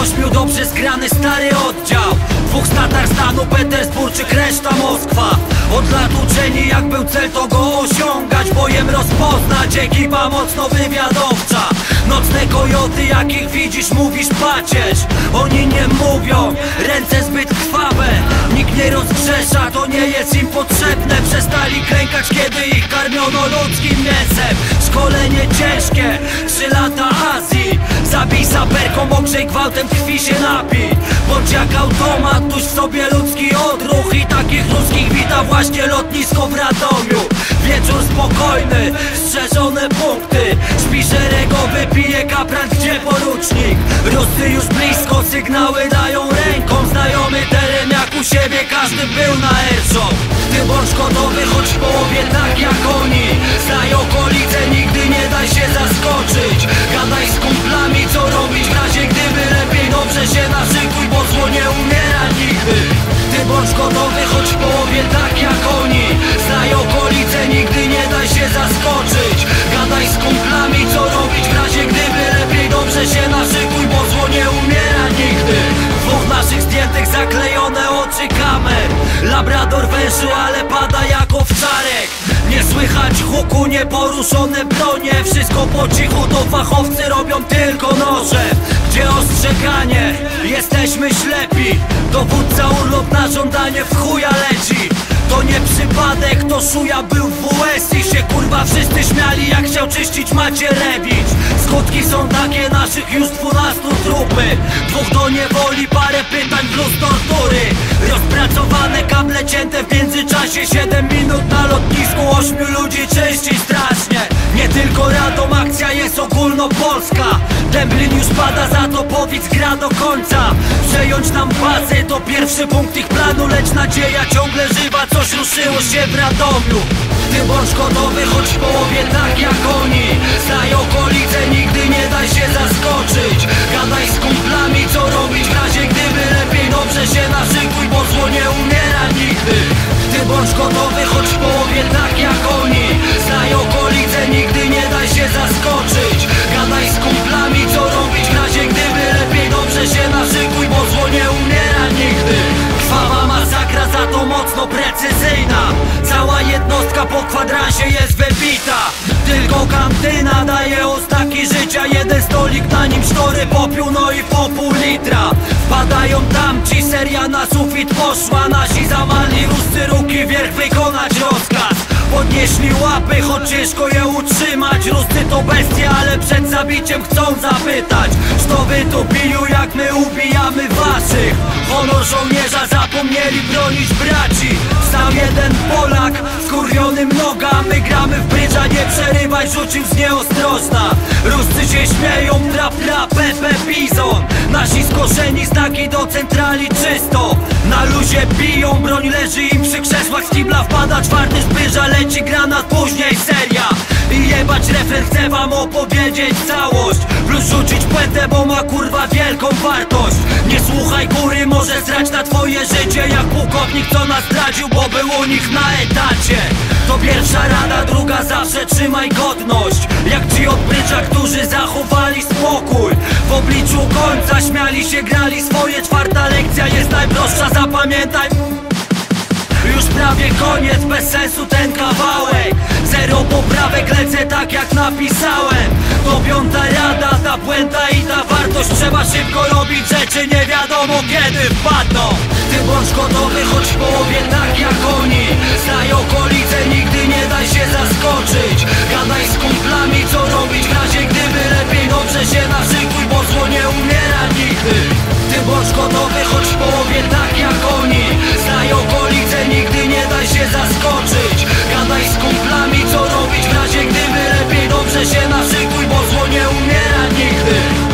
8 dobrze zgrany stary oddział. 2 statach stanu, Petersburczyk, reszta Moskwa. Od lat uczeni jak był cel to go osiągać, bojem rozpoznać, ekipa mocno wywiadowcza. Nocne kojoty jakich widzisz mówisz pacierz. Oni nie mówią, ręce zbyt krwawe. Nikt nie rozgrzesza, to nie jest im potrzebne. Przestali klękać kiedy ich karmiono ludzkim mięsem. Szkolenie ciężkie, 3 lata Azji. Zabij saperką, ogrzej gwałtem, krwi się napij. Bądź jak automat, tuż w sobie ludzki odruch. I takich ludzkich wita właśnie lotnisko w Radomiu. Wieczór spokojny, strzeżone punkty. Śpi szeregowy, pije kapran, gdzie porucznik. Rusy już blisko, sygnały dają ręką. Znajomy teren jak u siebie, każdy był na airshop. Ty bądź gotowy, choć w połowie tak jak oni. Znaj okolice, nigdy nie daj się zaskoczyć. Gadaj z kumplami, co robić w razie gdyby. Lepiej dobrze się naszykuj, bo zło nie umiera nigdy. Ty bądź gotowy, choć w połowie tak jak oni. Znaj okolice, nigdy nie daj się zaskoczyć. Gadaj z kumplami, co robić w razie gdyby. Lepiej dobrze się naszykuj, bo zło nie umiera nigdy. 2 naszych zdjętych, zaklejone oczy kamer. Labrador wężył, ale pada jak owczarek. Nie słychać huku, nieporuszone bronie. Wszystko po cichu, to fachowcy robią tylko nożem. Gdzie ostrzeganie, jesteśmy ślepi. Dowódca urlop na żądanie w chuja leci. To nie przypadek, to szuja był w WS i się kurwa wszyscy śmiali jak chciał czyścić Macierewicz. Skutki są takie, naszych już 12 trupy. 2 do niewoli, parę pytań plus tortury. Rozpracowane kable cięte w międzyczasie. 7 minut na lotnisku, 8 ludzi czyści strasznie. Nie tylko Radom, akcja jest ogólnopolska. Dęblin już pada, za to Powic gra do końca. Przejąć nam bazę to pierwszy punkt ich planu. Lecz nadzieja ciągle żywa, coś ruszyło się w Radomiu. Ty bądź gotowy, choć w połowie tak jak oni. Znaj okolice, nigdy nie daj się zaskoczyć. Gadaj z kumplami, co robić w razie gdyby. Lepiej dobrze się naszykuj, bo zło nie umiera nigdy. Ty bądź gotowy, choć w połowie tak jak oni. Znaj okolice, nigdy nie daj się zaskoczyć. Gadaj z kumplami, co robić w razie gdyby. Lepiej dobrze się naszykuj, bo zło nie umiera nigdy. Krwawa masakra, za to mocno precyzyjna. Cała jednostka po kwadransie jest wybita. Tylko kantyna daje oznaki życia. Jeden stolik, na nim sztory, popiół, no i po pół litra. Wpadają tamci, seria na sufit poszła. Nasi zamali ruscy, ruki wierch, wykonać rozkaz. Podnieśli łapy, choć ciężko je utrzymać. Ruscy to bestie, ale przed zabiciem chcą zapytać: co wy tu biju, jak my ubijamy waszych? Honor żołnierza zapomnieli bronić braci. Sam jeden Polak, skurwionym noga. My gramy w brydża, nie przerywaj, rzucił z nieostrożna. Ruscy się śmieją, trap, pepe, bizon. Nasi skoszeni, znaki do centrali czysto. Na luzie biją, broń leży im przy krzesłach. Z kibla wpada 4 zbyrza, leci granat, później seria. I jebać refren, chcę wam opowiedzieć całość. Plus rzucić płetę, bo ma kurwa wielką wartość. Nie słuchaj góry, może zrać na twoje życie. Jak pułkownik, co nas zdradził, bo był u nich na etacie. To pierwsza rada, druga zawsze trzymaj godność. Jak ci od brydża, którzy zachowali spokój. W obliczu końca śmiali się, grali swoje. 4. lekcja jest najprostsza, zapamiętaj. Już prawie koniec, bez sensu ten kawałek. 0 poprawek, lecę tak jak napisałem. To 5. rada, ta puenta i ta wartość. Trzeba szybko robić rzeczy, nie wiadomo kiedy wpadną. Ty bądź gotowy, choć w połowie tak jak oni. Znaj okolice, nigdy nie daj się zaskoczyć. Gadaj z kumplami, co robić w razie gdyby. Lepiej dobrze się naszykuj, bo zło nie umiera nigdy. Ty bądź gotowy, choć w połowie tak jak oni. Znaj okolice, nigdy nie daj się zaskoczyć. Gadaj z kumplami, co robić w razie gdyby. Lepiej dobrze się naszykuj, bo zło nie umiera nigdy.